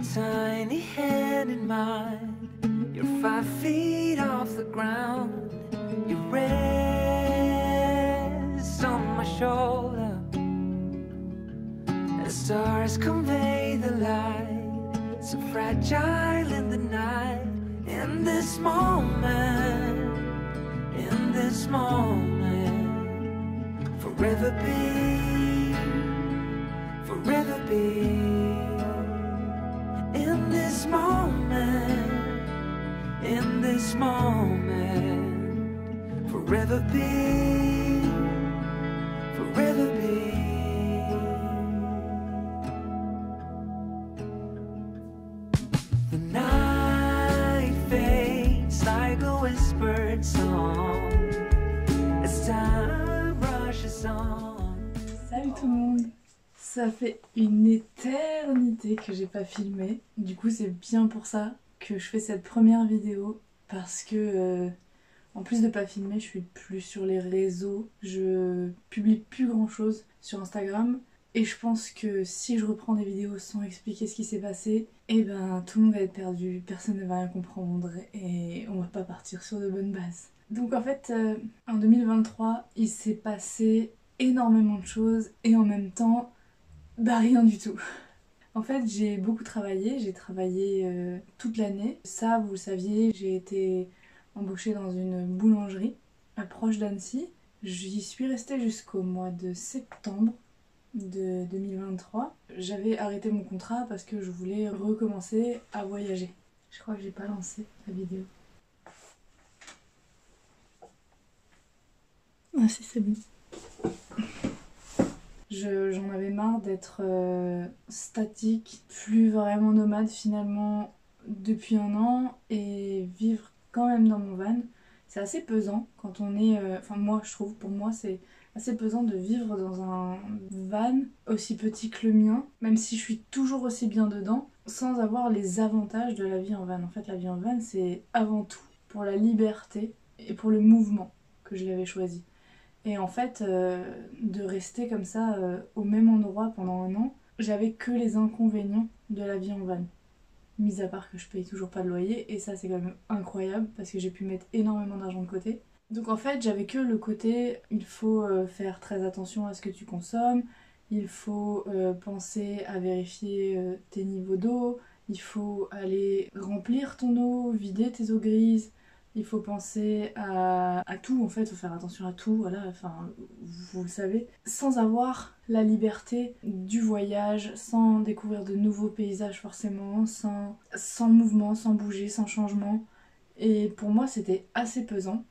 tiny hand in mine. You're 5 feet off the ground. You rest on my shoulder. The stars convey the light, so fragile in the night. In this moment, forever be, forever be. In this moment, forever be, forever be. The night fades like a whispered song as time rushes on. Salut tout le monde! Ça fait une éternité que j'ai pas filmé, du coup c'est bien pour ça que je fais cette première vidéo, parce que en plus de pas filmer, je suis plus sur les réseaux, je publie plus grand chose sur Instagram, et je pense que si je reprends des vidéos sans expliquer ce qui s'est passé, et ben tout le monde va être perdu, personne ne va rien comprendre et on va pas partir sur de bonnes bases. Donc en fait, en 2023, il s'est passé énormément de choses et en même temps, bah rien du tout. En fait, j'ai beaucoup travaillé, j'ai travaillé toute l'année. Ça, vous le saviez, j'ai été embauchée dans une boulangerie proche d'Annecy. J'y suis restée jusqu'au mois de septembre de 2023. J'avais arrêté mon contrat parce que je voulais recommencer à voyager. Je crois que j'ai pas lancé la vidéo. Ah si, c'est bon. J'en avais marre d'être statique, plus vraiment nomade finalement depuis un an, et vivre quand même dans mon van. C'est assez pesant quand on est... Enfin moi je trouve, pour moi c'est assez pesant de vivre dans un van aussi petit que le mien, même si je suis toujours aussi bien dedans, sans avoir les avantages de la vie en van. En fait la vie en van c'est avant tout pour la liberté et pour le mouvement que je l'avais choisi. Et en fait, de rester comme ça au même endroit pendant un an, j'avais que les inconvénients de la vie en van. Mis à part que je paye toujours pas de loyer, et ça c'est quand même incroyable parce que j'ai pu mettre énormément d'argent de côté. Donc en fait, j'avais que le côté, il faut faire très attention à ce que tu consommes, il faut penser à vérifier tes niveaux d'eau, il faut aller remplir ton eau, vider tes eaux grises. Il faut penser à tout, en fait, il faut faire attention à tout, voilà, enfin, vous le savez. Sans avoir la liberté du voyage, sans découvrir de nouveaux paysages forcément, sans mouvement, sans bouger, sans changement. Et pour moi, c'était assez pesant.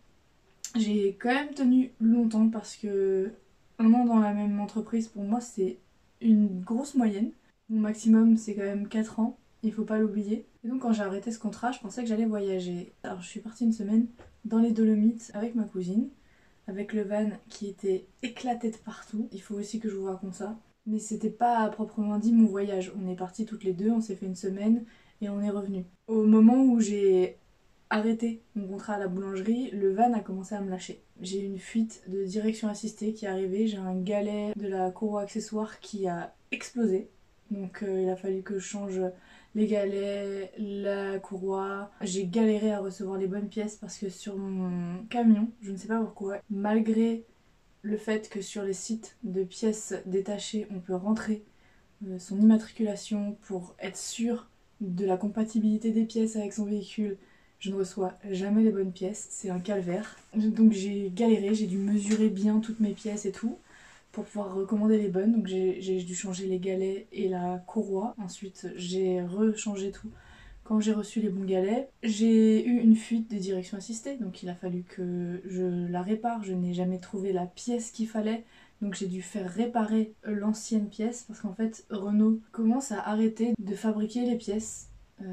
J'ai quand même tenu longtemps parce que un an dans la même entreprise, pour moi, c'est une grosse moyenne. Mon maximum, c'est quand même 4 ans. Il faut pas l'oublier. Et donc quand j'ai arrêté ce contrat, je pensais que j'allais voyager. Alors je suis partie une semaine dans les Dolomites avec ma cousine, avec le van qui était éclaté de partout. Il faut aussi que je vous raconte ça. Mais c'était pas à proprement dit mon voyage. On est partis toutes les deux, on s'est fait une semaine et on est revenu. Au moment où j'ai arrêté mon contrat à la boulangerie, le van a commencé à me lâcher. J'ai eu une fuite de direction assistée qui est arrivée, j'ai un galet de la courroie accessoire qui a explosé. Donc il a fallu que je change les galets, la courroie. J'ai galéré à recevoir les bonnes pièces parce que sur mon camion, je ne sais pas pourquoi, malgré le fait que sur les sites de pièces détachées, on peut rentrer son immatriculation pour être sûr de la compatibilité des pièces avec son véhicule, je ne reçois jamais les bonnes pièces, c'est un calvaire. Donc j'ai galéré, j'ai dû mesurer bien toutes mes pièces et tout pour pouvoir recommander les bonnes. Donc j'ai dû changer les galets et la courroie. Ensuite j'ai rechangé tout quand j'ai reçu les bons galets. J'ai eu une fuite de direction assistée, donc il a fallu que je la répare. Je n'ai jamais trouvé la pièce qu'il fallait, donc j'ai dû faire réparer l'ancienne pièce parce qu'en fait Renault commence à arrêter de fabriquer les pièces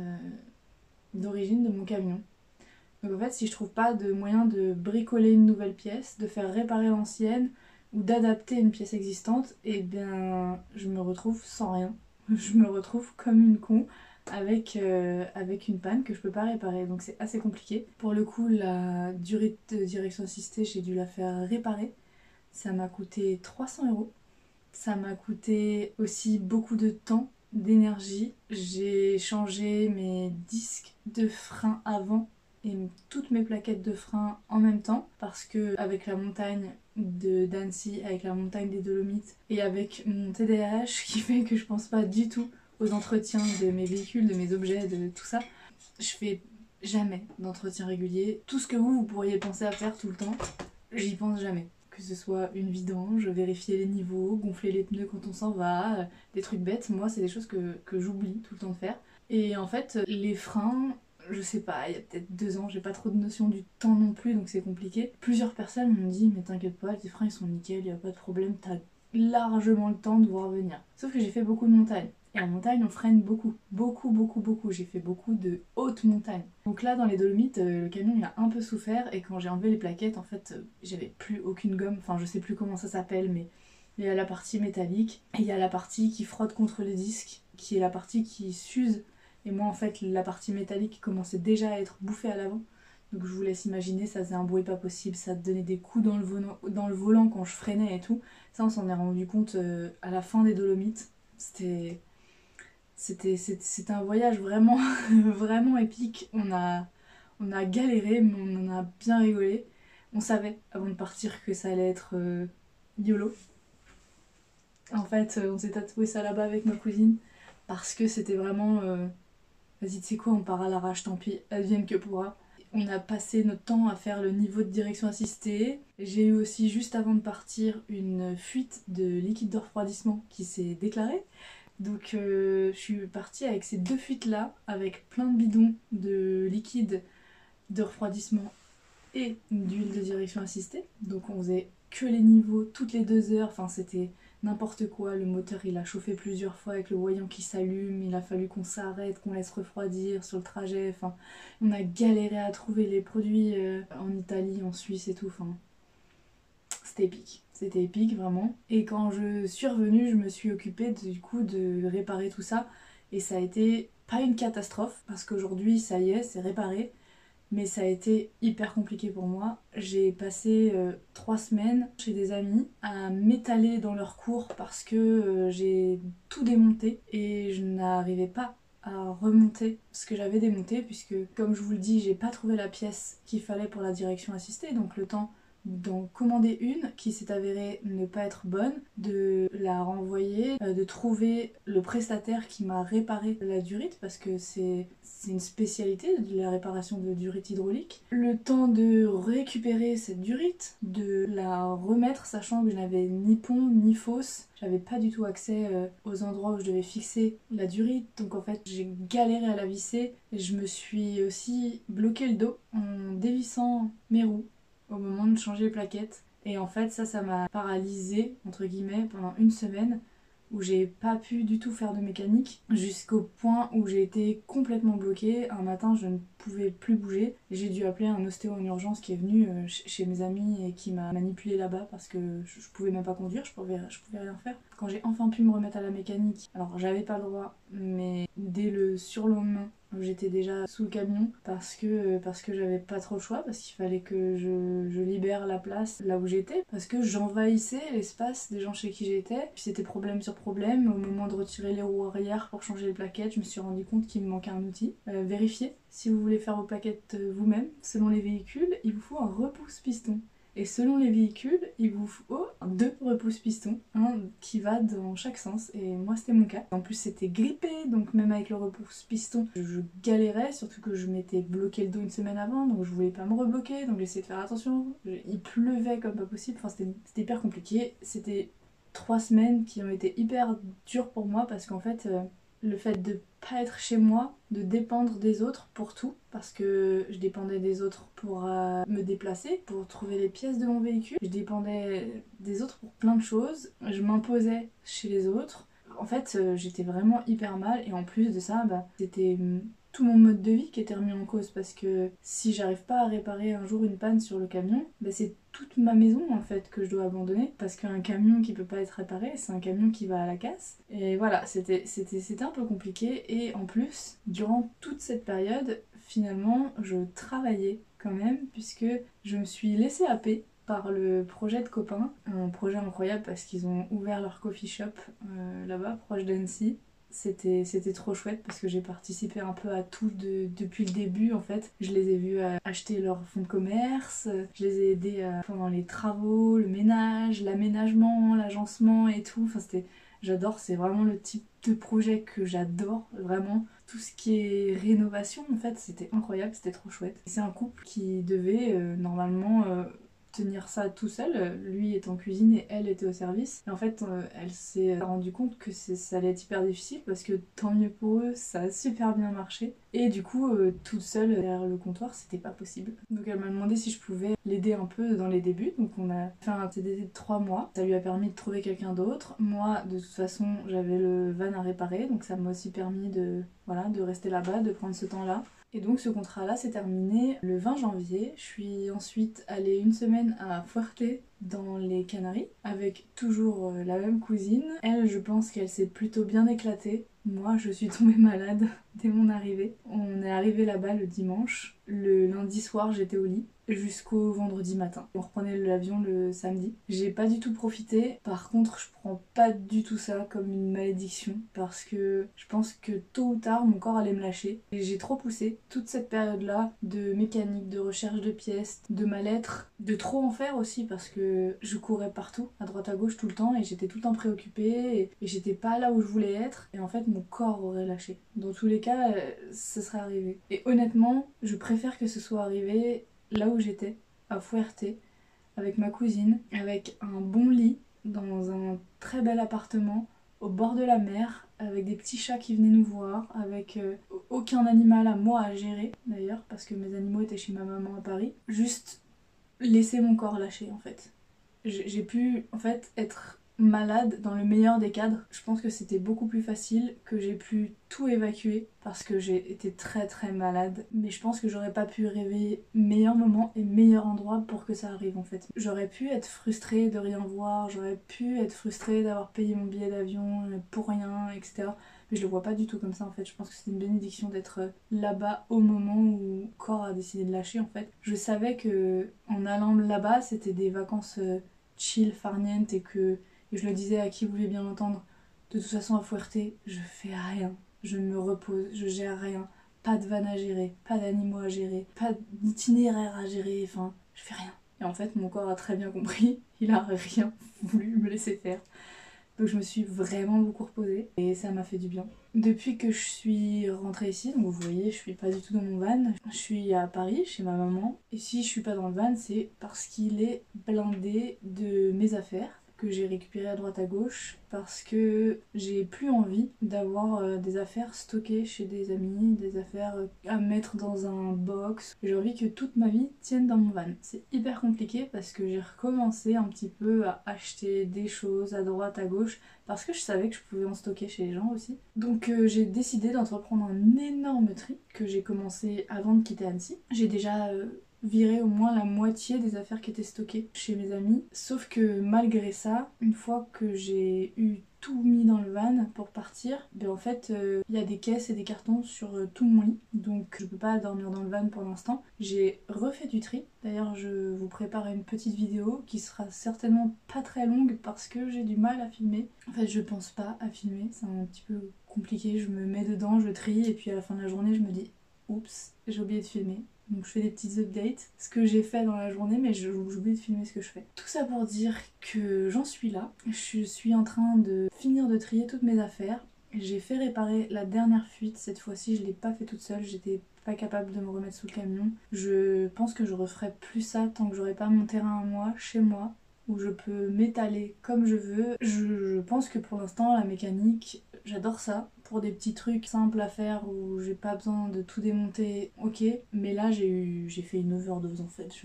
d'origine de mon camion. Donc en fait si je trouve pas de moyen de bricoler une nouvelle pièce, de faire réparer l'ancienne ou d'adapter une pièce existante, et bien je me retrouve sans rien. Je me retrouve comme une con avec une panne que je peux pas réparer, donc c'est assez compliqué. Pour le coup la durée de direction assistée, j'ai dû la faire réparer. Ça m'a coûté 300 €. Ça m'a coûté aussi beaucoup de temps d'énergie. J'ai changé mes disques de frein avant et toutes mes plaquettes de frein en même temps parce que avec la montagne d'Annecy, avec la montagne des Dolomites et avec mon TDAH qui fait que je pense pas du tout aux entretiens de mes véhicules, de mes objets, de tout ça, je fais jamais d'entretien régulier. Tout ce que vous pourriez penser à faire tout le temps, j'y pense jamais. Que ce soit une vidange, vérifier les niveaux, gonfler les pneus quand on s'en va, des trucs bêtes, moi c'est des choses que j'oublie tout le temps de faire. Et en fait, les freins, je sais pas, il y a peut-être 2 ans, j'ai pas trop de notion du temps non plus, donc c'est compliqué. Plusieurs personnes m'ont dit, mais t'inquiète pas, tes freins ils sont nickel, y a pas de problème, t'as largement le temps de voir venir. Sauf que j'ai fait beaucoup de montagnes. Et en montagne, on freine beaucoup. Beaucoup, beaucoup, beaucoup. J'ai fait beaucoup de hautes montagnes. Donc là, dans les Dolomites, le camion, il a un peu souffert. Et quand j'ai enlevé les plaquettes, en fait, j'avais plus aucune gomme. Enfin, je sais plus comment ça s'appelle, mais il y a la partie métallique. Et il y a la partie qui frotte contre les disques, qui est la partie qui s'use. Et moi, en fait, la partie métallique commençait déjà à être bouffée à l'avant. Donc je vous laisse imaginer, ça faisait un bruit pas possible. Ça donnait des coups dans le volant quand je freinais et tout. Ça, on s'en est rendu compte à la fin des Dolomites. C'était un voyage vraiment, vraiment épique. On a galéré, mais on en a bien rigolé. On savait avant de partir que ça allait être YOLO. En fait, on s'est tatoué ça là-bas avec ma cousine parce que c'était vraiment vas-y, tu sais quoi, on part à l'arrache, tant pis, advienne que pourra. On a passé notre temps à faire le niveau de direction assistée. J'ai eu aussi, juste avant de partir, une fuite de liquide de refroidissement qui s'est déclarée. Donc je suis partie avec ces 2 fuites-là, avec plein de bidons de liquide de refroidissement et d'huile de direction assistée. Donc on faisait que les niveaux toutes les 2 heures, enfin c'était n'importe quoi. Le moteur il a chauffé plusieurs fois avec le voyant qui s'allume, il a fallu qu'on s'arrête, qu'on laisse refroidir sur le trajet. Enfin, on a galéré à trouver les produits en Italie, en Suisse et tout. Enfin, c'était épique vraiment. Et quand je suis revenue, je me suis occupée du coup de réparer tout ça. Et ça a été pas une catastrophe, parce qu'aujourd'hui ça y est, c'est réparé. Mais ça a été hyper compliqué pour moi. J'ai passé 3 semaines chez des amis à m'étaler dans leurs cours parce que j'ai tout démonté et je n'arrivais pas à remonter ce que j'avais démonté, puisque comme je vous le dis, j'ai pas trouvé la pièce qu'il fallait pour la direction assistée, donc le temps d'en commander une qui s'est avérée ne pas être bonne, de la renvoyer, de trouver le prestataire qui m'a réparé la durite, parce que c'est une spécialité de la réparation de durite hydraulique. Le temps de récupérer cette durite, de la remettre, sachant que je n'avais ni pont ni fosse. J'avais pas du tout accès aux endroits où je devais fixer la durite, donc en fait j'ai galéré à la visser. Je me suis aussi bloqué le dos en dévissant mes roues au moment de changer les plaquettes. Et en fait ça m'a paralysée entre guillemets pendant 1 semaine, où j'ai pas pu du tout faire de mécanique, jusqu'au point où j'ai été complètement bloquée. Un matin je ne pouvais plus bouger, j'ai dû appeler un ostéo en urgence qui est venu chez mes amis et qui m'a manipulée là-bas parce que je pouvais même pas conduire, je pouvais rien faire. Quand j'ai enfin pu me remettre à la mécanique, alors j'avais pas le droit, mais dès le surlendemain j'étais déjà sous le camion parce que j'avais pas trop le choix, parce qu'il fallait que je libère la place là où j'étais, parce que j'envahissais l'espace des gens chez qui j'étais. Puis c'était problème sur problème. Au moment de retirer les roues arrière pour changer les plaquettes, je me suis rendu compte qu'il me manquait un outil. Vérifiez, si vous voulez faire vos plaquettes vous-même, selon les véhicules, il vous faut un repousse-piston. Et selon les véhicules, il vous faut 2 repousse-pistons, un qui va dans chaque sens, et moi c'était mon cas. En plus c'était grippé, donc même avec le repousse-piston, je galérais, surtout que je m'étais bloqué le dos 1 semaine avant, donc je voulais pas me rebloquer, donc j'essayais de faire attention. Il pleuvait comme pas possible, enfin c'était hyper compliqué. C'était 3 semaines qui ont été hyper dures pour moi, parce qu'en fait le fait de pas être chez moi, de dépendre des autres pour tout, parce que je dépendais des autres pour me déplacer, pour trouver les pièces de mon véhicule, je dépendais des autres pour plein de choses, je m'imposais chez les autres. En fait j'étais vraiment hyper mal, et en plus de ça c'était tout mon mode de vie qui était remis en cause, parce que si j'arrive pas à réparer un jour une panne sur le camion, c'est toute ma maison en fait que je dois abandonner, parce qu'un camion qui peut pas être réparé, c'est un camion qui va à la casse. Et voilà, c'était un peu compliqué. Et en plus, durant toute cette période, finalement, je travaillais quand même, puisque je me suis laissée happer par le projet de copains, un projet incroyable parce qu'ils ont ouvert leur coffee shop là-bas, proche d'Annecy. C'était trop chouette parce que j'ai participé un peu à tout depuis le début en fait. Je les ai vus acheter leur fonds de commerce, je les ai aidés pendant les travaux, le ménage, l'aménagement, l'agencement et tout. Enfin, j'adore, c'est vraiment le type de projet que j'adore, vraiment. Tout ce qui est rénovation en fait, c'était incroyable, c'était trop chouette. C'est un couple qui devait normalement tenir ça tout seul, lui est en cuisine et elle était au service. Et en fait, elle s'est rendue compte que ça allait être hyper difficile parce que tant mieux pour eux, ça a super bien marché. Et du coup, toute seule derrière le comptoir, c'était pas possible. Donc elle m'a demandé si je pouvais l'aider un peu dans les débuts. Donc on a fait un CDD de 3 mois. Ça lui a permis de trouver quelqu'un d'autre. Moi, de toute façon, j'avais le van à réparer, donc ça m'a aussi permis de rester là-bas, de prendre ce temps-là. Et donc ce contrat-là s'est terminé le 20 janvier. Je suis ensuite allée une semaine à Fuerte dans les Canaries avec toujours la même cousine. Elle, je pense qu'elle s'est plutôt bien éclatée. Moi, je suis tombée malade dès mon arrivée. On est arrivé là-bas le dimanche. Le lundi soir, j'étais au lit jusqu'au vendredi matin. On reprenait l'avion le samedi. J'ai pas du tout profité. Par contre, je prends pas du tout ça comme une malédiction parce que je pense que tôt ou tard, mon corps allait me lâcher. Et j'ai trop poussé toute cette période-là de mécanique, de recherche de pièces, de mal-être, de trop en faire aussi parce que je courais partout, à droite à gauche tout le temps et j'étais tout le temps préoccupée et j'étais pas là où je voulais être et en fait mon corps aurait lâché. Dans tous les cas, ce serait arrivé. Et honnêtement, je préfère que ce soit arrivé là où j'étais, à Fuerte, avec ma cousine, avec un bon lit, dans un très bel appartement, au bord de la mer, avec des petits chats qui venaient nous voir, avec aucun animal à moi à gérer d'ailleurs, parce que mes animaux étaient chez ma maman à Paris. Juste laisser mon corps lâcher en fait. J'ai pu en fait être malade dans le meilleur des cadres. Je pense que c'était beaucoup plus facile, que j'ai pu tout évacuer parce que j'ai été très très malade. Mais je pense que j'aurais pas pu rêver meilleur moment et meilleur endroit pour que ça arrive en fait. J'aurais pu être frustrée de rien voir, j'aurais pu être frustrée d'avoir payé mon billet d'avion pour rien, etc. Mais je le vois pas du tout comme ça en fait. Je pense que c'est une bénédiction d'être là-bas au moment où le corps a décidé de lâcher en fait. Je savais que en allant là-bas, c'était des vacances chill, farniente et je le disais à qui voulait bien l'entendre, de toute façon à Fuerte, je fais rien. Je me repose, je gère rien. Pas de van à gérer, pas d'animaux à gérer, pas d'itinéraire à gérer, enfin, je fais rien. Et en fait, mon corps a très bien compris, il a rien voulu me laisser faire. Donc je me suis vraiment beaucoup reposée et ça m'a fait du bien. Depuis que je suis rentrée ici, donc vous voyez, je suis pas du tout dans mon van. Je suis à Paris, chez ma maman. Et si je suis pas dans le van, c'est parce qu'il est blindé de mes affaires que j'ai récupérées à droite à gauche parce que j'ai plus envie d'avoir des affaires stockées chez des amis, des affaires à mettre dans un box. J'ai envie que toute ma vie tienne dans mon van. C'est hyper compliqué parce que j'ai recommencé un petit peu à acheter des choses à droite à gauche parce que je savais que je pouvais en stocker chez les gens aussi. Donc j'ai décidé d'entreprendre un énorme tri que j'ai commencé avant de quitter Annecy. J'ai déjà viré au moins la moitié des affaires qui étaient stockées chez mes amis. Sauf que malgré ça, une fois que j'ai eu tout mis dans le van pour partir, ben en fait il y a des caisses et des cartons sur tout mon lit, donc je peux pas dormir dans le van pour l'instant. J'ai refait du tri, d'ailleurs je vous prépare une petite vidéo qui sera certainement pas très longue parce que j'ai du mal à filmer. En fait je pense pas à filmer, c'est un petit peu compliqué, je me mets dedans, je trie et puis à la fin de la journée je me dis oups, j'ai oublié de filmer. Donc je fais des petites updates, ce que j'ai fait dans la journée, mais j'oublie de filmer ce que je fais. Tout ça pour dire que j'en suis là. Je suis en train de finir de trier toutes mes affaires. J'ai fait réparer la dernière fuite, cette fois-ci je l'ai pas fait toute seule, j'étais pas capable de me remettre sous le camion. Je pense que je referai plus ça tant que j'aurai pas mon terrain à moi, chez moi, où je peux m'étaler comme je veux. Je pense que pour l'instant la mécanique, j'adore ça. Pour des petits trucs simples à faire où j'ai pas besoin de tout démonter, ok. Mais là j'ai fait une overdose en fait,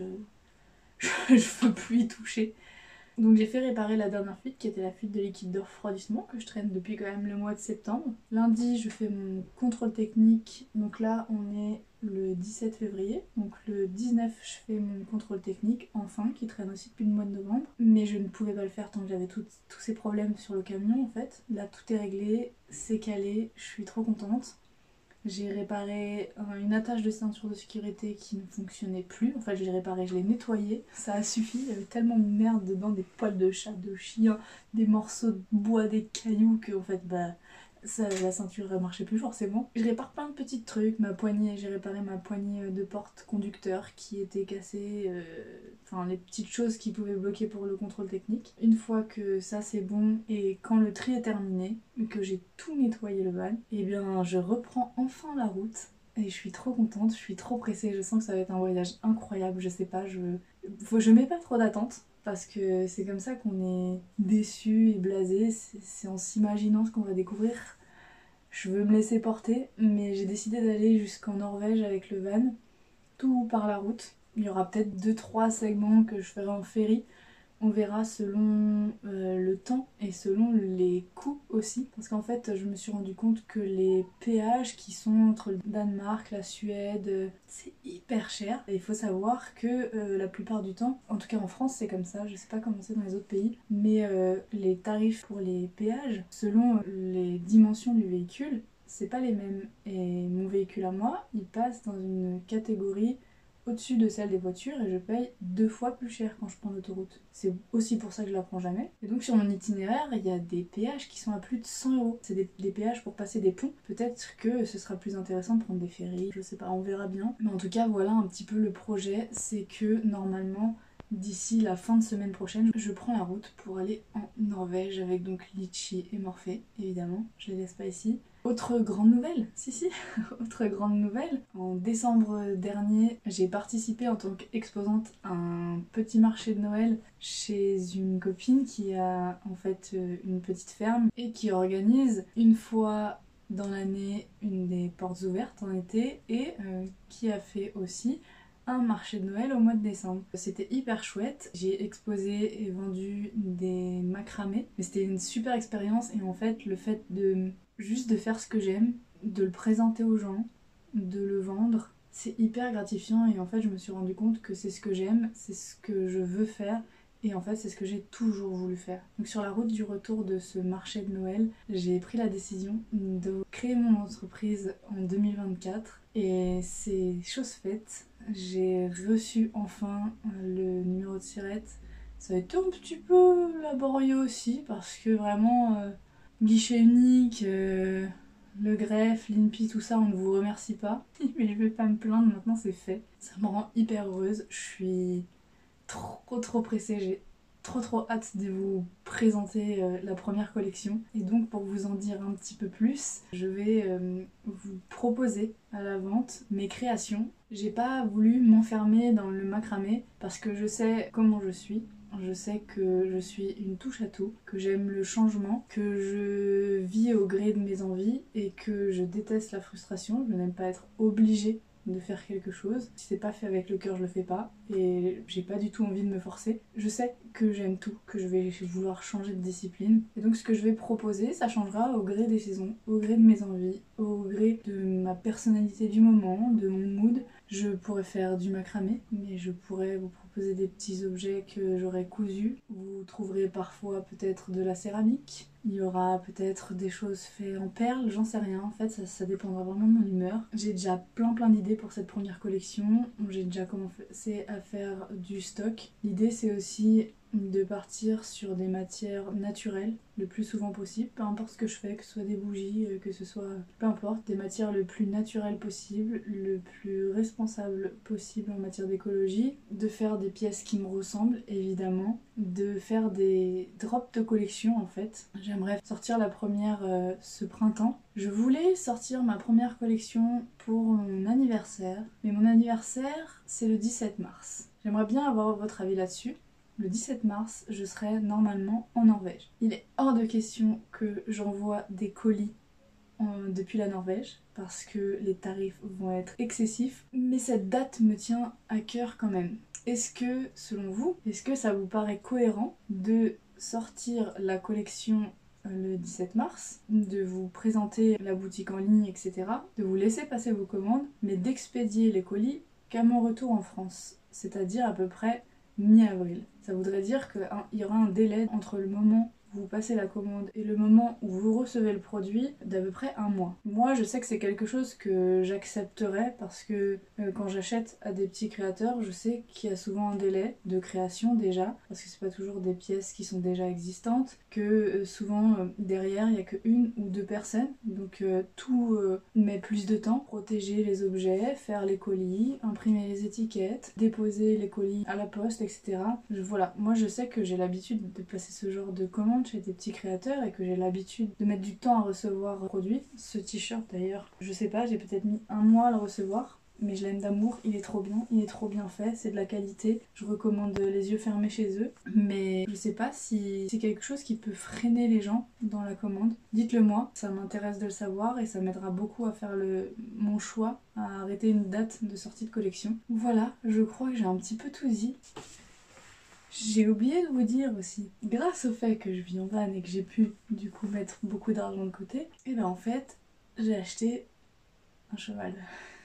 je peux plus y toucher. Donc j'ai fait réparer la dernière fuite qui était la fuite de liquide de refroidissement que je traîne depuis quand même le mois de septembre. Lundi je fais mon contrôle technique, donc là on est le 17 février. Donc le 19 je fais mon contrôle technique, enfin, qui traîne aussi depuis le mois de novembre. Mais je ne pouvais pas le faire tant que j'avais tous ces problèmes sur le camion en fait. Là tout est réglé, c'est calé, je suis trop contente. J'ai réparé une attache de ceinture de sécurité qui ne fonctionnait plus. En fait, je l'ai réparée, je l'ai nettoyée. Ça a suffi. Il y avait tellement de merde dedans, des poils de chat, de chien, des morceaux de bois, des cailloux, que en fait, bah, Ça, la ceinture marchait plus forcément. Je répare plein de petits trucs, j'ai réparé ma poignée de porte conducteur qui était cassée, enfin les petites choses qui pouvaient bloquer pour le contrôle technique. Une fois que ça c'est bon et quand le tri est terminé, que j'ai tout nettoyé le van, et bien je reprends enfin la route. Et je suis trop contente, je suis trop pressée, je sens que ça va être un voyage incroyable, je sais pas, je mets pas trop d'attentes. Parce que c'est comme ça qu'on est déçu et blasé, c'est en s'imaginant ce qu'on va découvrir. Je veux me laisser porter, mais j'ai décidé d'aller jusqu'en Norvège avec le van, tout par la route. Il y aura peut-être 2-3 segments que je ferai en ferry. On verra selon le temps et selon les coûts aussi. Parce qu'en fait, je me suis rendu compte que les péages qui sont entre le Danemark, la Suède, c'est hyper cher. Et il faut savoir que la plupart du temps, en tout cas en France c'est comme ça, je sais pas comment c'est dans les autres pays, mais les tarifs pour les péages, selon les dimensions du véhicule, c'est pas les mêmes. Et mon véhicule à moi, il passe dans une catégorie au-dessus de celle des voitures et je paye 2 fois plus cher quand je prends l'autoroute. C'est aussi pour ça que je la prends jamais. Et donc sur mon itinéraire, il y a des péages qui sont à plus de 100 €. C'est des péages pour passer des ponts. Peut-être que ce sera plus intéressant de prendre des ferries, je sais pas, on verra bien. Mais en tout cas, voilà un petit peu le projet. C'est que normalement, d'ici la fin de semaine prochaine, je prends la route pour aller en Norvège avec donc Litchi et Morphée, évidemment. Je les laisse pas ici. Autre grande nouvelle, si, autre grande nouvelle. En décembre dernier, j'ai participé en tant qu'exposante à un petit marché de Noël chez une copine qui a en fait une petite ferme et qui organise une fois dans l'année une des portes ouvertes en été et qui a fait aussi un marché de Noël au mois de décembre. C'était hyper chouette, j'ai exposé et vendu des macramés, mais c'était une super expérience et en fait le fait de juste de faire ce que j'aime, de le présenter aux gens, de le vendre, c'est hyper gratifiant et en fait je me suis rendu compte que c'est ce que j'aime, c'est ce que je veux faire et en fait c'est ce que j'ai toujours voulu faire. Donc sur la route du retour de ce marché de Noël, j'ai pris la décision de créer mon entreprise en 2024 et c'est chose faite. J'ai reçu enfin le numéro de SIRET. Ça a été un petit peu laborieux aussi parce que vraiment guichet unique, le greffe, l'INPI, tout ça, on ne vous remercie pas. Mais je vais pas me plaindre, maintenant c'est fait. Ça me rend hyper heureuse. Je suis trop pressée. J'ai trop hâte de vous présenter la première collection. Et donc pour vous en dire un petit peu plus, je vais vous proposer à la vente mes créations. J'ai pas voulu m'enfermer dans le macramé parce que je sais comment je suis. Je sais que je suis une touche à tout, que j'aime le changement, que je vis au gré de mes envies et que je déteste la frustration. Je n'aime pas être obligée de faire quelque chose. Si c'est pas fait avec le cœur, je le fais pas et j'ai pas du tout envie de me forcer. Je sais que j'aime tout, que je vais vouloir changer de discipline. Et donc ce que je vais proposer, ça changera au gré des saisons, au gré de mes envies, au gré de ma personnalité du moment, de mon mood. Je pourrais faire du macramé, mais je pourrais vous proposer des petits objets que j'aurais cousus. Vous trouverez parfois peut-être de la céramique. Il y aura peut-être des choses faites en perles, j'en sais rien. En fait, ça dépendra vraiment de mon humeur. J'ai déjà plein d'idées pour cette première collection. J'ai déjà commencé à faire du stock. L'idée, c'est aussi de partir sur des matières naturelles le plus souvent possible, peu importe ce que je fais, que ce soit des bougies, que ce soit peu importe, des matières le plus naturelles possible, le plus responsable possible en matière d'écologie, de faire des pièces qui me ressemblent évidemment, de faire des drops de collection en fait. J'aimerais sortir la première ce printemps. Je voulais sortir ma première collection pour mon anniversaire, mais mon anniversaire c'est le 17 mars. J'aimerais bien avoir votre avis là-dessus. Le 17 mars, je serai normalement en Norvège. Il est hors de question que j'envoie des colis depuis la Norvège parce que les tarifs vont être excessifs, mais cette date me tient à cœur quand même. Est-ce que, selon vous, est-ce que ça vous paraît cohérent de sortir la collection le 17 mars, de vous présenter la boutique en ligne, etc., de vous laisser passer vos commandes, mais d'expédier les colis qu'à mon retour en France, c'est-à-dire à peu près mi-avril. Ça voudrait dire qu'il y aura un délai entre le moment vous passez la commande et le moment où vous recevez le produit, d'à peu près un mois. Moi, je sais que c'est quelque chose que j'accepterais parce que quand j'achète à des petits créateurs, je sais qu'il y a souvent un délai de création déjà, parce que c'est pas toujours des pièces qui sont déjà existantes, que souvent derrière il y a que une ou deux personnes, donc tout met plus de temps. Protéger les objets, faire les colis, imprimer les étiquettes, déposer les colis à la poste, etc. Voilà, moi je sais que j'ai l'habitude de placer ce genre de commandes chez des petits créateurs et que j'ai l'habitude de mettre du temps à recevoir un produit. Ce t-shirt d'ailleurs, je sais pas, j'ai peut-être mis un mois à le recevoir. Mais je l'aime d'amour, il est trop bien, il est trop bien fait, c'est de la qualité. Je recommande les yeux fermés chez eux. Mais je sais pas si c'est quelque chose qui peut freiner les gens dans la commande. Dites-le moi, ça m'intéresse de le savoir et ça m'aidera beaucoup à faire mon choix, à arrêter une date de sortie de collection. Voilà, je crois que j'ai un petit peu tout dit. J'ai oublié de vous dire aussi, grâce au fait que je vis en van et que j'ai pu du coup mettre beaucoup d'argent de côté, et ben en fait, j'ai acheté un cheval.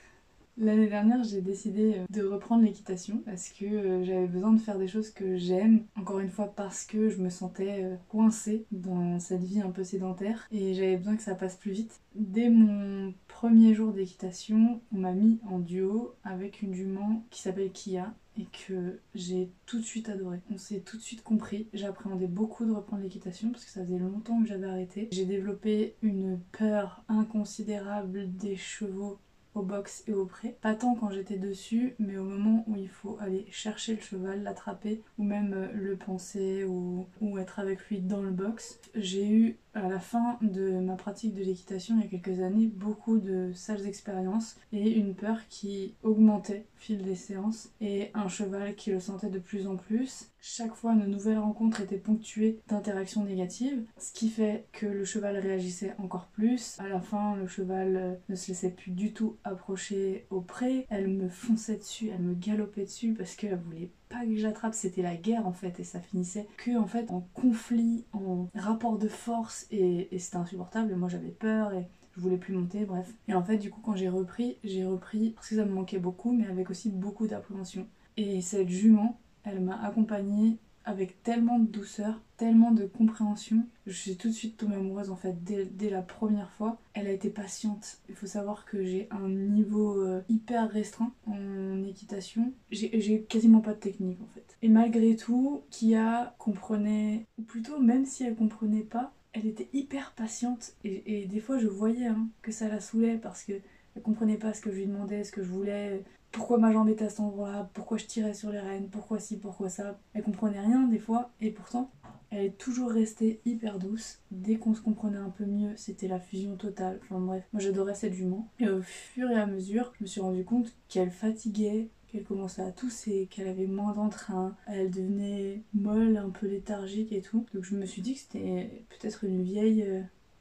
L'année dernière, j'ai décidé de reprendre l'équitation parce que j'avais besoin de faire des choses que j'aime. Encore une fois, parce que je me sentais coincée dans cette vie un peu sédentaire et j'avais besoin que ça passe plus vite. Dès mon premier jour d'équitation, on m'a mis en duo avec une jument qui s'appelle Kia et que j'ai tout de suite adoré. On s'est tout de suite compris. J'appréhendais beaucoup de reprendre l'équitation parce que ça faisait longtemps que j'avais arrêté. J'ai développé une peur inconsidérable des chevaux au box et au pré. Pas tant quand j'étais dessus, mais au moment où il faut aller chercher le cheval, l'attraper, ou même le panser ou être avec lui dans le box. J'ai eu à la fin de ma pratique de l'équitation il y a quelques années beaucoup de sales expériences et une peur qui augmentait au fil des séances et un cheval qui le sentait de plus en plus. Chaque fois, nos nouvelles rencontres étaient ponctuées d'interactions négatives, ce qui fait que le cheval réagissait encore plus. À la fin, le cheval ne se laissait plus du tout approcher au pré. Elle me fonçait dessus, elle me galopait dessus parce qu'elle voulait pas que j'attrape, c'était la guerre en fait, et ça finissait que en fait en conflit, en rapport de force, et c'était insupportable, et moi j'avais peur et je voulais plus monter, bref. Et en fait du coup quand j'ai repris parce que ça me manquait beaucoup, mais avec aussi beaucoup d'appréhension. Et cette jument, elle m'a accompagnée avec tellement de douceur, tellement de compréhension. Je suis tout de suite tombée amoureuse en fait dès la première fois. Elle a été patiente. Il faut savoir que j'ai un niveau hyper restreint en équitation. J'ai quasiment pas de technique en fait. Et malgré tout, Kia comprenait, ou plutôt même si elle comprenait pas, elle était hyper patiente. Et des fois je voyais que ça la saoulait parce que elle comprenait pas ce que je lui demandais, ce que je voulais, pourquoi ma jambe était à cet endroit-là, pourquoi je tirais sur les rênes, pourquoi ci, pourquoi ça. Elle comprenait rien des fois, et pourtant, elle est toujours restée hyper douce. Dès qu'on se comprenait un peu mieux, c'était la fusion totale. Enfin bref, moi j'adorais cette jument. Et au fur et à mesure, je me suis rendu compte qu'elle fatiguait, qu'elle commençait à tousser, qu'elle avait moins d'entrain, elle devenait molle, un peu léthargique et tout. Donc je me suis dit que c'était peut-être une vieille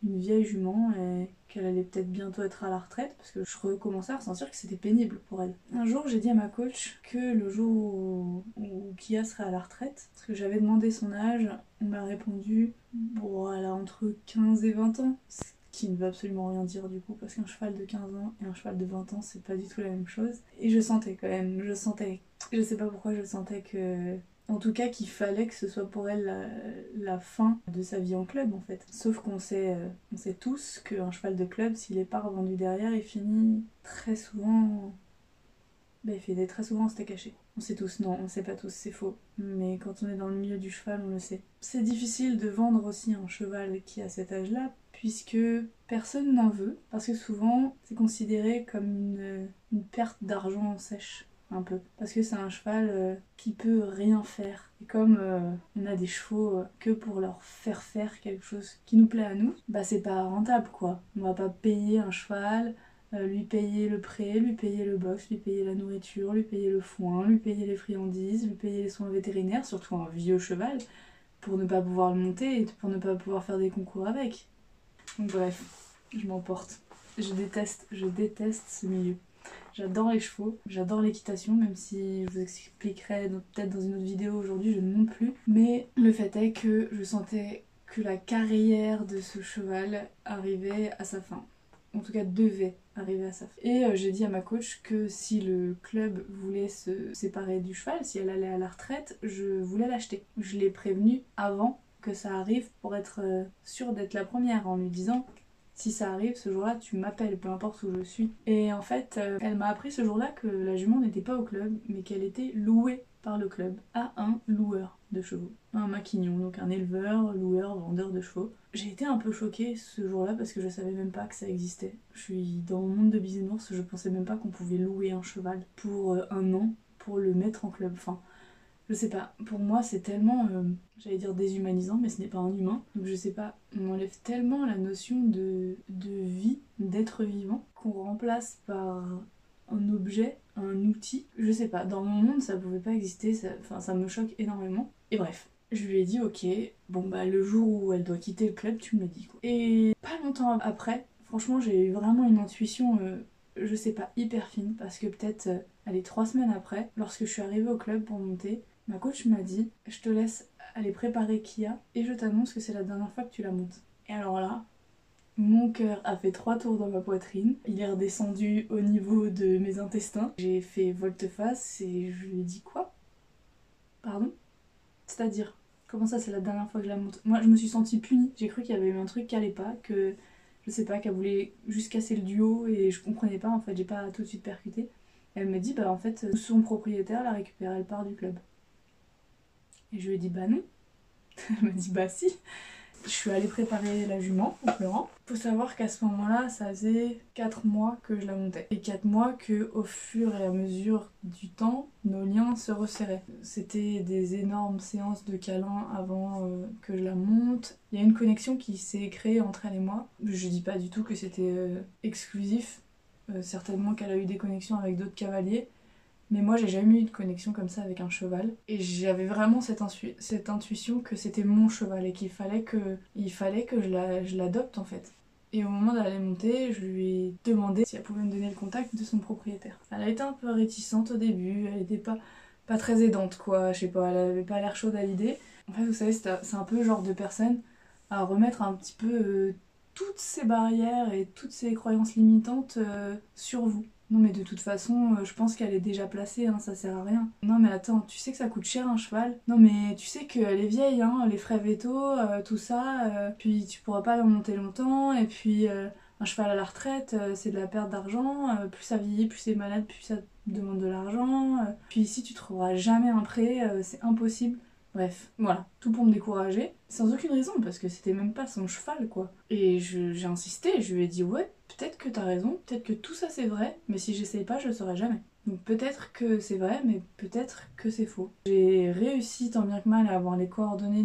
jument et qu'elle allait peut-être bientôt être à la retraite parce que je recommençais à ressentir que c'était pénible pour elle. Un jour, j'ai dit à ma coach que le jour où Kia serait à la retraite, parce que j'avais demandé son âge, on m'a répondu bon, elle a entre 15 et 20 ans. Ce qui ne veut absolument rien dire du coup, parce qu'un cheval de 15 ans et un cheval de 20 ans, c'est pas du tout la même chose. Et je sentais quand même, je sais pas pourquoi, je sentais que... En tout cas qu'il fallait que ce soit pour elle la fin de sa vie en club en fait. Sauf qu'on sait tous qu'un cheval de club, s'il n'est pas revendu derrière, il finit très souvent... il finit très souvent en steak haché. On sait tous, non, on sait pas tous, c'est faux. Mais quand on est dans le milieu du cheval, on le sait. C'est difficile de vendre aussi un cheval qui a cet âge-là, puisque personne n'en veut, parce que souvent c'est considéré comme une perte d'argent en sèche. Un peu, parce que c'est un cheval qui peut rien faire, et comme on a des chevaux que pour leur faire faire quelque chose qui nous plaît à nous, bah c'est pas rentable quoi. On va pas payer un cheval, lui payer le pré, lui payer le box, lui payer la nourriture, lui payer le foin, lui payer les friandises, lui payer les soins vétérinaires, surtout un vieux cheval, pour ne pas pouvoir le monter et pour ne pas pouvoir faire des concours avec. Donc bref, je m'emporte. Je déteste ce milieu. J'adore les chevaux, j'adore l'équitation, même si je vous expliquerai peut-être dans une autre vidéo aujourd'hui, je ne monte plus. Mais le fait est que je sentais que la carrière de ce cheval arrivait à sa fin. En tout cas, devait arriver à sa fin. Et j'ai dit à ma coach que si le club voulait se séparer du cheval, si elle allait à la retraite, je voulais l'acheter. Je l'ai prévenue avant que ça arrive pour être sûre d'être la première, en lui disant si ça arrive ce jour-là, tu m'appelles, peu importe où je suis. Et en fait, elle m'a appris ce jour-là que la jument n'était pas au club, mais qu'elle était louée par le club à un loueur de chevaux. Un maquignon, donc un éleveur, loueur, vendeur de chevaux. J'ai été un peu choquée ce jour-là parce que je savais même pas que ça existait. Je suis dans le monde de Bisounours, je pensais même pas qu'on pouvait louer un cheval pour un an, pour le mettre en club. Enfin, je sais pas, pour moi c'est tellement, j'allais dire déshumanisant, mais ce n'est pas un humain. Donc je sais pas, on enlève tellement la notion de vie, d'être vivant, qu'on remplace par un objet, un outil. Je sais pas, dans mon monde ça pouvait pas exister, ça me choque énormément. Et bref, je lui ai dit ok, bon bah le jour où elle doit quitter le club, tu me le dis quoi. Et pas longtemps après, franchement j'ai eu vraiment une intuition, je sais pas, hyper fine, parce que peut-être, allez, 3 semaines après, lorsque je suis arrivée au club pour monter, ma coach m'a dit « Je te laisse aller préparer Kia et je t'annonce que c'est la dernière fois que tu la montes. » Et alors là, mon cœur a fait 3 tours dans ma poitrine. Il est redescendu au niveau de mes intestins. J'ai fait volte-face et je lui ai dit « Quoi ? Pardon ? C'est-à-dire, comment ça c'est la dernière fois que je la monte ?» Moi je me suis sentie punie. J'ai cru qu'il y avait eu un truc qui allait pas, que je sais pas, qu'elle voulait juste casser le duo et je comprenais pas en fait, j'ai pas tout de suite percuté. Elle m'a dit bah en fait son propriétaire l'a récupérée, elle part du club. Et je lui ai dit bah non. Elle m'a dit bah si. Je suis allée préparer la jument en pleurant. Faut savoir qu'à ce moment-là, ça faisait 4 mois que je la montais. Et 4 mois que, au fur et à mesure du temps, nos liens se resserraient. C'était des énormes séances de câlins avant que je la monte. Il y a une connexion qui s'est créée entre elle et moi. Je dis pas du tout que c'était exclusif. Certainement qu'elle a eu des connexions avec d'autres cavaliers. Mais moi j'ai jamais eu de connexion comme ça avec un cheval. Et j'avais vraiment cette intuition que c'était mon cheval et qu'il fallait que je l'adopte en fait. Et au moment d'aller monter, je lui ai demandé si elle pouvait me donner le contact de son propriétaire. Elle a été un peu réticente au début, elle était pas très aidante quoi, je sais pas, elle avait pas l'air chaude à l'idée. En fait vous savez c'est un peu le genre de personne à remettre un petit peu toutes ces barrières et toutes ces croyances limitantes sur vous. Non mais de toute façon, je pense qu'elle est déjà placée, hein, ça sert à rien. Non mais attends, tu sais que ça coûte cher un cheval. Non mais tu sais qu'elle est vieille, hein, les frais vétos, tout ça, puis tu pourras pas la monter longtemps, et puis un cheval à la retraite, c'est de la perte d'argent, plus ça vieillit, plus c'est malade, plus ça demande de l'argent, puis ici tu trouveras jamais un prêt, c'est impossible. Bref, voilà, tout pour me décourager, sans aucune raison, parce que c'était même pas son cheval, quoi. Et j'ai insisté, je lui ai dit, ouais, peut-être que t'as raison, peut-être que tout ça c'est vrai, mais si j'essaye pas, je le saurai jamais. Donc peut-être que c'est vrai, mais peut-être que c'est faux. J'ai réussi tant bien que mal à avoir les coordonnées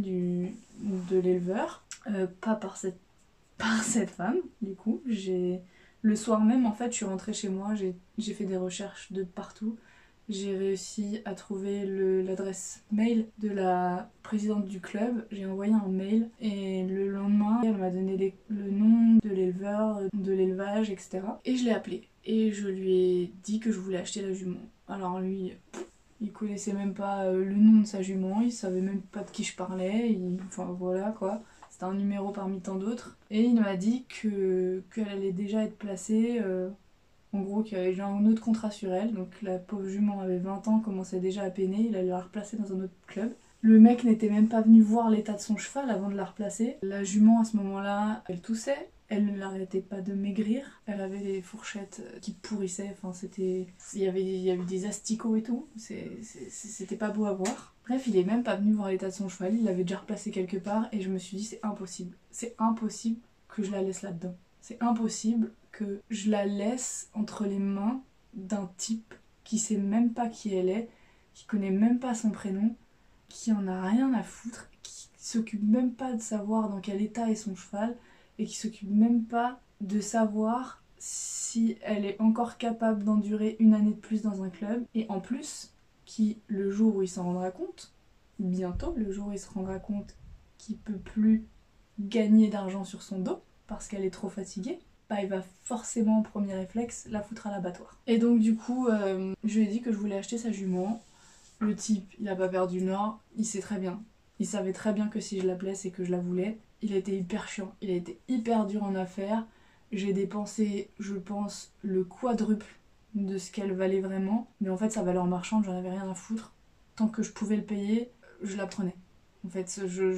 de l'éleveur, pas par cette femme, du coup. Le soir même, en fait, je suis rentrée chez moi, j'ai fait des recherches de partout. J'ai réussi à trouver l'adresse mail de la présidente du club. J'ai envoyé un mail et le lendemain, elle m'a donné le nom de l'éleveur, de l'élevage, etc. Et je l'ai appelé. Et je lui ai dit que je voulais acheter la jument. Alors lui, il connaissait même pas le nom de sa jument, il savait même pas de qui je parlais. Enfin voilà quoi. C'était un numéro parmi tant d'autres. Et il m'a dit qu'elle allait déjà être placée... En gros, qu'il y avait déjà un autre contrat sur elle, donc la pauvre jument avait 20 ans, commençait déjà à peiner, il allait la replacer dans un autre club. Le mec n'était même pas venu voir l'état de son cheval avant de la replacer. La jument à ce moment-là, elle toussait, elle ne l'arrêtait pas de maigrir, elle avait des fourchettes qui pourrissaient, enfin c'était... Il y avait des asticots et tout, c'était pas beau à voir. Bref, il est même pas venu voir l'état de son cheval, il l'avait déjà replacé quelque part, et je me suis dit c'est impossible que je la laisse là-dedans. C'est impossible que je la laisse entre les mains d'un type qui sait même pas qui elle est, qui connaît même pas son prénom, qui en a rien à foutre, qui s'occupe même pas de savoir dans quel état est son cheval, et qui s'occupe même pas de savoir si elle est encore capable d'endurer une année de plus dans un club, et en plus, qui, le jour où il s'en rendra compte, bientôt, le jour où il se rendra compte qu'il peut plus gagner d'argent sur son dos, parce qu'elle est trop fatiguée, bah il va forcément en premier réflexe la foutre à l'abattoir. Et donc du coup, je lui ai dit que je voulais acheter sa jument. Le type, il a pas perdu le nord, il sait très bien. Il savait très bien que si je l'appelais, c'est que je la voulais. Il a été hyper chiant, il a été hyper dur en affaires. J'ai dépensé, je pense, le quadruple de ce qu'elle valait vraiment. Mais en fait, sa valeur marchande, j'en avais rien à foutre. Tant que je pouvais le payer, je la prenais. En fait,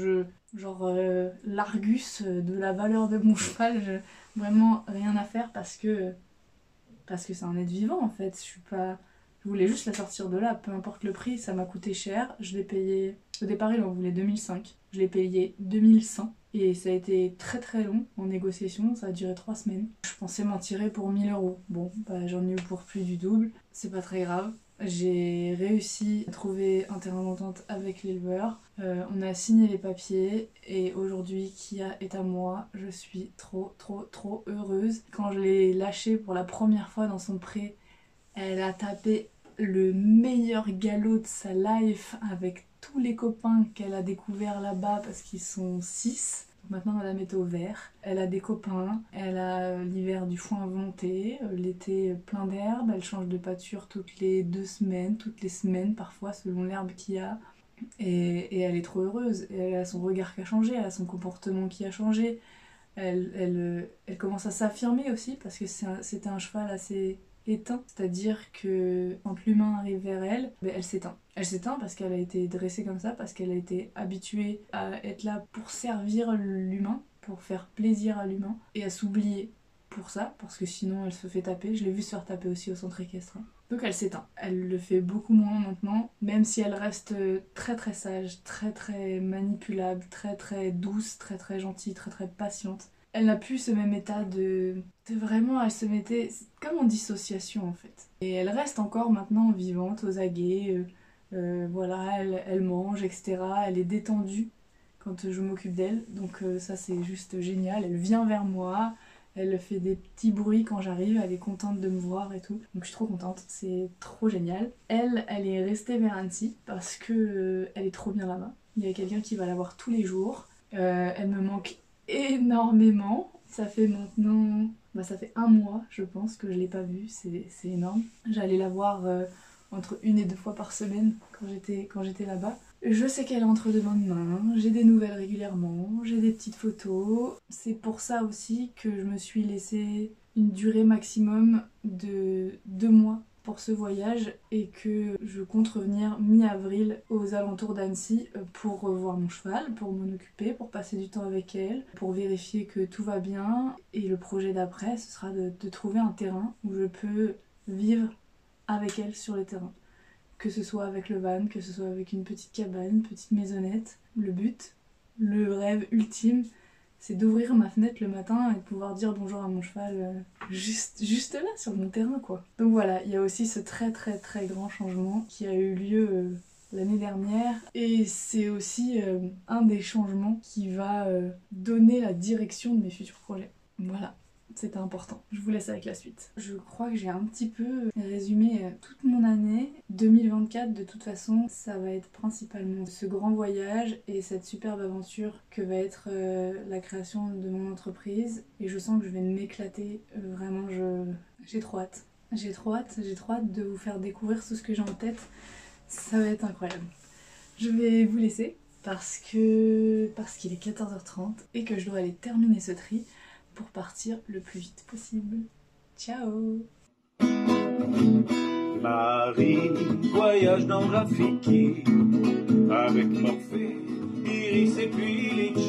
l'Argus de la valeur de mon cheval, vraiment rien à faire parce que c'est un être vivant en fait. Je voulais juste la sortir de là, peu importe le prix, ça m'a coûté cher. Je l'ai payé, au départ il en voulait 2005, je l'ai payé 2100 et ça a été très très long en négociation, ça a duré 3 semaines. Je pensais m'en tirer pour 1000 €. Bon, bah j'en ai eu pour plus du double, c'est pas très grave. J'ai réussi à trouver un terrain d'entente avec l'éleveur. On a signé les papiers et aujourd'hui Kia est à moi. Je suis trop heureuse. Quand je l'ai lâchée pour la première fois dans son pré, elle a tapé le meilleur galop de sa life avec tous les copains qu'elle a découverts là-bas parce qu'ils sont 6. Maintenant, madame est au vert. Elle a des copains. Elle a l'hiver du foin à volonté, l'été plein d'herbe. Elle change de pâture toutes les 2 semaines, toutes les semaines parfois, selon l'herbe qu'il y a. Et elle est trop heureuse. Et elle a son regard qui a changé, elle a son comportement qui a changé. Elle commence à s'affirmer aussi parce que c'était un cheval assez éteint, c'est-à-dire que quand l'humain arrive vers elle, elle s'éteint. Elle s'éteint parce qu'elle a été dressée comme ça, parce qu'elle a été habituée à être là pour servir l'humain, pour faire plaisir à l'humain, et à s'oublier pour ça, parce que sinon elle se fait taper. Je l'ai vue se faire taper aussi au centre équestre. Donc elle s'éteint. Elle le fait beaucoup moins maintenant, même si elle reste très très sage, très très manipulable, très très douce, très très gentille, très très patiente. Elle n'a plus ce même état de vraiment, elle se mettait comme en dissociation en fait. Et elle reste encore maintenant vivante, aux aguets, voilà, elle mange, etc. Elle est détendue quand je m'occupe d'elle, donc ça c'est juste génial. Elle vient vers moi, elle fait des petits bruits quand j'arrive, elle est contente de me voir et tout. Donc je suis trop contente, c'est trop génial. Elle est restée vers Annecy parce que elle est trop bien là-bas. Il y a quelqu'un qui va la voir tous les jours. Elle me manque énormément. Ça fait maintenant... ça fait 1 mois, je pense, que je l'ai pas vue. C'est énorme. J'allais la voir entre 1 et 2 fois par semaine quand j'étais là-bas. Je sais qu'elle est entre de bonnes mains, j'ai des nouvelles régulièrement, j'ai des petites photos. C'est pour ça aussi que je me suis laissé une durée maximum de 2 mois pour ce voyage et que je compte revenir mi-avril aux alentours d'Annecy pour revoir mon cheval, pour m'en occuper, pour passer du temps avec elle, pour vérifier que tout va bien. Et le projet d'après, ce sera de trouver un terrain où je peux vivre avec elle sur le terrain. Que ce soit avec le van, que ce soit avec une petite cabane, une petite maisonnette. Le but, le rêve ultime, c'est d'ouvrir ma fenêtre le matin et de pouvoir dire bonjour à mon cheval juste là, sur mon terrain, quoi. Donc voilà, il y a aussi ce très très très grand changement qui a eu lieu l'année dernière. Et c'est aussi un des changements qui va donner la direction de mes futurs projets. Voilà. C'était important. Je vous laisse avec la suite. Je crois que j'ai un petit peu résumé toute mon année. 2024, de toute façon, ça va être principalement ce grand voyage et cette superbe aventure que va être la création de mon entreprise. Et je sens que je vais m'éclater. Vraiment, j'ai trop hâte. J'ai trop hâte de vous faire découvrir tout ce que j'ai en tête. Ça va être incroyable. Je vais vous laisser parce qu'il est 14h30 et que je dois aller terminer ce tri pour partir le plus vite possible. Ciao! Marie voyage dans Rafiki avec Morphée, Iris et puis les